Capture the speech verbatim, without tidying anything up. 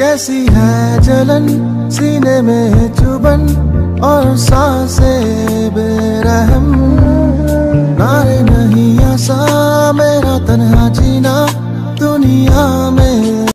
कैसी है जलन सीने में चुभन और सांसें